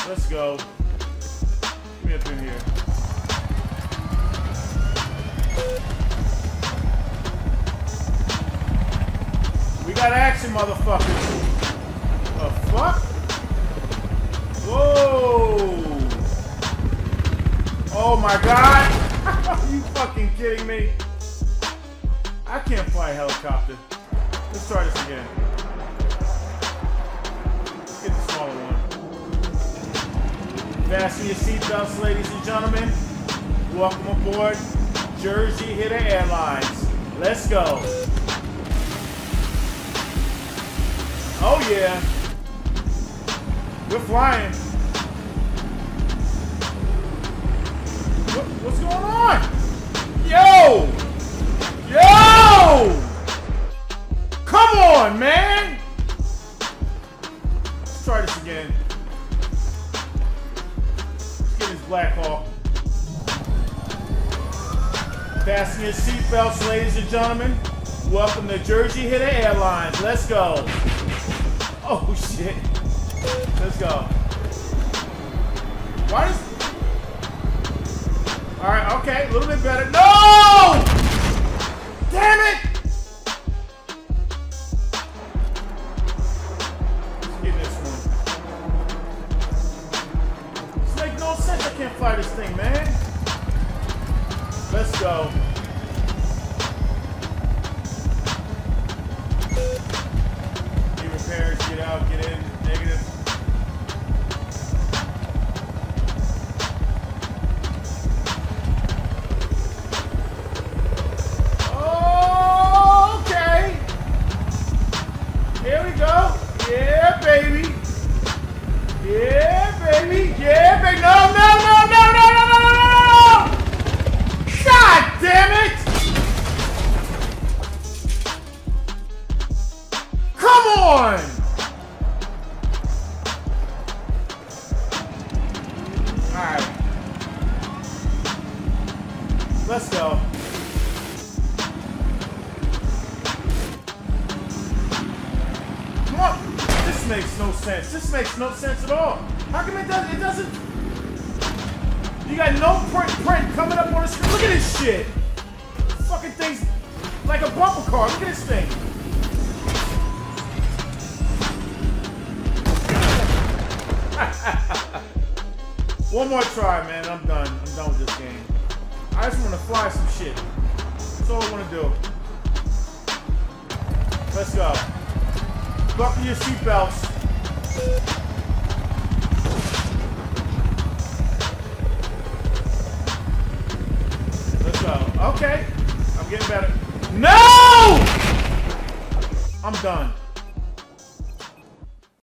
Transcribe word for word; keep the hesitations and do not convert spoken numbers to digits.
Let's go. Give me up in here. We got action, motherfuckers. The fuck? Whoa! Oh my god! Are you fucking kidding me? I can't fly a helicopter. Let's try this again. Let's get the smaller one. Fasten your seatbelts, ladies and gentlemen. Welcome aboard Jersey Hitter Airlines. Let's go. Oh yeah. We're flying. What, what's going on? Yo! Yo! Come on, man! Let's try this again. Let's get this Black Hawk. Fasten your seatbelts, ladies and gentlemen. Welcome to Jersey Hitter Airlines. Let's go. Oh shit. Let's go. Why does... Alright, okay, a little bit better. No! Damn it! Let's get this one. This makes no sense. I can't fly this thing, man. Let's go. Get repairs, get out, get in, negative. Oh, okay. Here we go. Yeah, baby. Yeah, baby. Yeah, baby. No, no, no, no, no, no, no, no, no. God damn it! Come on! Alright. Let's go. Come on! This makes no sense. This makes no sense at all. How come it doesn't? It doesn't. You got no print print coming up on the screen. Look at this shit. Fucking thing's like a bumper car. Look at this thing. One more try, man. I'm done. I'm done with this game. I just want to fly some shit. That's all I want to do. Let's go. Buckle your seatbelts. Let's go. Okay. I'm getting better. No! I'm done.